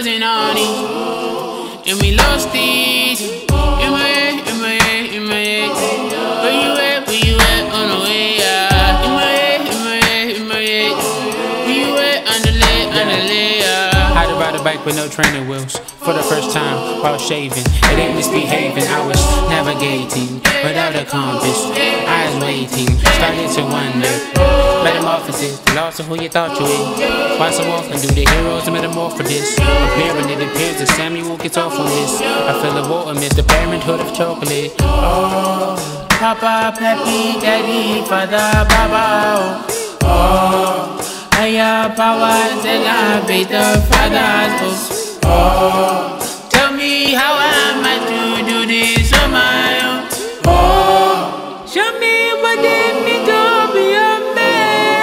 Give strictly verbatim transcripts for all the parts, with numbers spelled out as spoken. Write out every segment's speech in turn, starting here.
wasn't honest, and we lost it. In my head, in my head, in my head. Where you at, where you at on the way out? In my head, in my head, in my head. Where you at, underlay, underlay, yeah. How to ride a bike with no training wheels for the first time while shaving. It ain't misbehaving, I was navigating without a compass. I was waiting, started to wonder. Metamorphosis, the loss of who you thought you were. Why so often do the heroes metamorphosis? Appearing, it appears that Samuel gets off on this. I feel the water miss the parenthood of chocolate. Oh, Papa, Pappy, Daddy, Father, Baba. Oh, higher powers elevate the fathers. Oh, tell me how am I to do this on my own? Oh, show me what it means to be a man.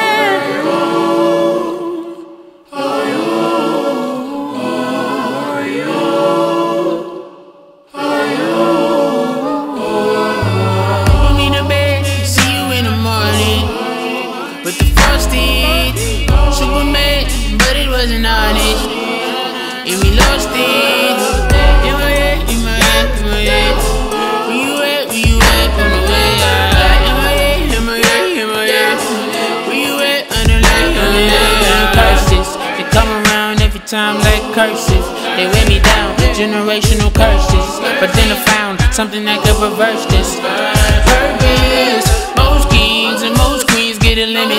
Put me to bed, see you in the morning with the frosted Superman, but it wasn't honest, and we lost it. In my head, in my head, in my head. Where you at, where you at on the way out? In my head, in my head, in my head. Where you at, underlay, underlay. Curses, they come around every time like curses. They weigh me down, generational curses. But then I found something that could reverse this. Purpose, most kings and most queens get eliminated.